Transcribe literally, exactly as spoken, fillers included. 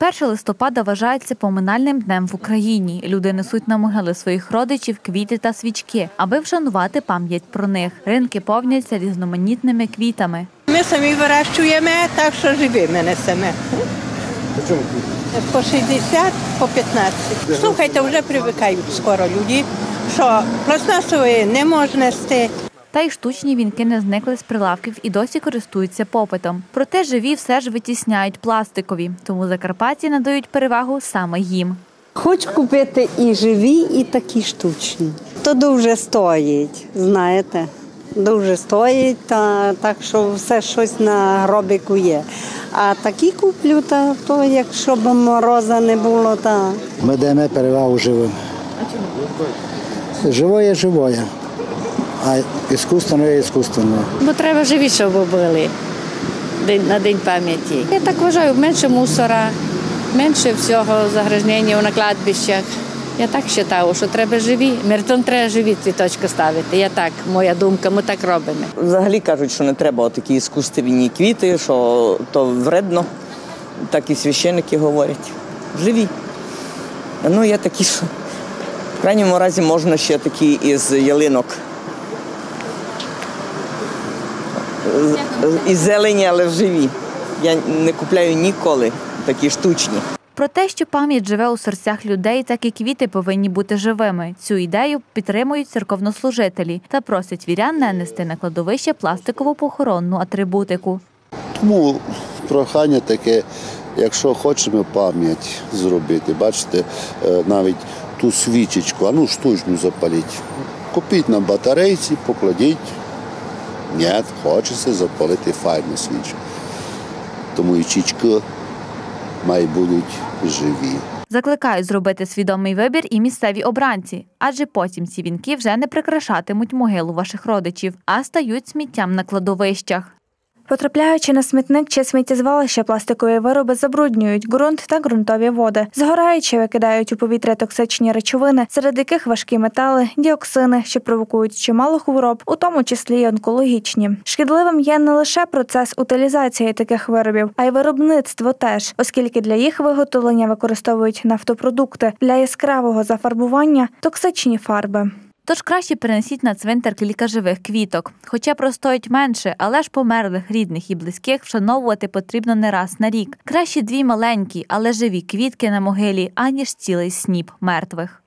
перше листопада вважається поминальним днем в Україні. Люди несуть на могили своїх родичів квіти та свічки, аби вшанувати пам'ять про них. Ринки повняться різноманітними квітами. Ми самі вирощуємо, так що живими несемо. По чому квіти? По шістдесят, по п'ятнадцять. Слухайте, вже привикають скоро люди, що пластмасової не можна нести. Та й штучні вінки не зникли з прилавків і досі користуються попитом. Проте живі все ж витісняють пластикові, тому закарпатці надають перевагу саме їм. Хочу купити і живі, і такі штучні. То дуже стоїть, знаєте, дуже стоїть, та, так що все щось на гробику є. А такі куплю, та, то якщо б мороза не було, то… Ми даємо перевагу живим. Живоє – живоє. А іскусственно є іскусственно. Бо треба живі, щоб були на День пам'яті. Я так вважаю, менше мусора, менше всього загрязнення на кладбищах. Я так вважаю, що треба живі. Мертвим треба живі цвіточки ставити. Я так, моя думка, ми так робимо. Взагалі кажуть, що не треба такі іскусственні квіти, що то вредно. Так і священники говорять. Живі. Ну, є такі, що в крайньому разі можна ще такі із ялинок. Із зелені, але живі. Я не купляю ніколи такі штучні. Про те, що пам'ять живе у серцях людей, так і квіти повинні бути живими. Цю ідею підтримують церковнослужителі та просять вірян не нести на кладовище пластикову похоронну атрибутику. Тому прохання таке, якщо хочемо пам'ять зробити, бачите, навіть ту свічечку, а ну штучну запаліть. Купіть на батарейці, покладіть. Ні, хочеться запалити файну свічку. Тому і чічки мають бути живі. Закликають зробити свідомий вибір і місцеві обранці, адже потім ці вінки вже не прикрашатимуть могилу ваших родичів, а стають сміттям на кладовищах. Потрапляючи на смітник чи сміттєзвалище, пластикові вироби забруднюють ґрунт та ґрунтові води. Згораючи, викидають у повітря токсичні речовини, серед яких важкі метали, діоксини, що провокують чимало хвороб, у тому числі й онкологічні. Шкідливим є не лише процес утилізації таких виробів, а й виробництво теж, оскільки для їх виготовлення використовують нафтопродукти, для яскравого зафарбування – токсичні фарби. Тож краще перенесіть на цвинтар кілька живих квіток. Хоча простоїть менше, але ж померлих, рідних і близьких вшановувати потрібно не раз на рік. Краще дві маленькі, але живі квітки на могилі, аніж цілий сніп мертвих.